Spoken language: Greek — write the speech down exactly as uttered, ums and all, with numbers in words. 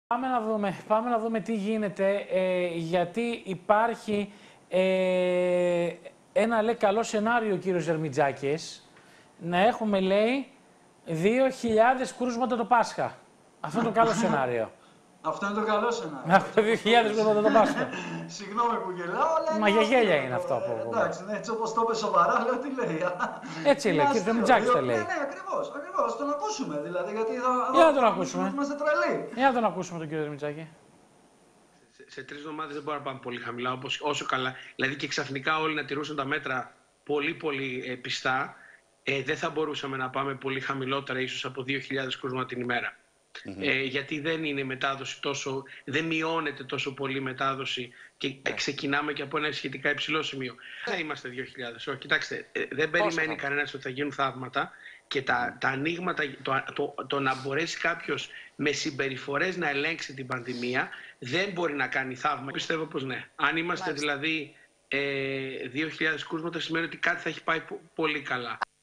Πάμε να δούμε, πάμε να δούμε τι γίνεται, ε, γιατί υπάρχει ε, ένα λέει, καλό σενάριο ο κύριος Δερμιτζάκης, να έχουμε λέει δύο χιλιάδες κρούσματα το Πάσχα. Αυτό είναι το καλό σενάριο. Αυτό είναι το καλό σενάριο. Αυτό δύο χιλιάδες κρούσματα το Πάσχα. Συγγνώμη που γελάω, αλλά... Μα για γέλια είναι αυτό. Ε, εντάξει, ναι, έτσι όπως το είπε σοβαρά, λέω τι λέει. Έτσι λέει, κύριε Δερμιτζάκης το λέει. Ναι, ναι, ακριβώς, ακριβώς, τον ακούσουμε, δηλαδή, γιατί θα... Για να τον ακούσουμε. Είμαστε τρελοί. Για να τον ακούσουμε τον κύριο Δερμιτζάκη. Σε, σε τρεις εβδομάδες δεν μπορούμε να πάμε πολύ χαμηλά, όπως, όσο καλά. Δηλαδή και ξαφνικά όλοι να τηρούσαν τα μέτρα πολύ πολύ ε, πιστά, ε, δεν θα μπορούσαμε να πάμε πολύ χαμηλότερα, ίσως από δύο χιλιάδες κρούσματα την ημέρα. Mm-hmm. ε, γιατί δεν είναι μετάδοση τόσο, δεν μειώνεται τόσο πολύ η μετάδοση και yeah. ξεκινάμε και από ένα σχετικά υψηλό σημείο. Δεν yeah. θα είμαστε δύο χιλιάδες. Όχι, κοιτάξτε, ε, δεν περιμένει θα... κανένας ότι θα γίνουν θαύματα και τα, mm. τα ανοίγματα, το, το, το, το να μπορέσει κάποιος με συμπεριφορές να ελέγξει την πανδημία δεν μπορεί να κάνει θαύμα. Πιστεύω πως ναι. Αν είμαστε Μάλιστα. δηλαδή ε, δύο χιλιάδες κρούσματα σημαίνει ότι κάτι θα έχει πάει πολύ καλά.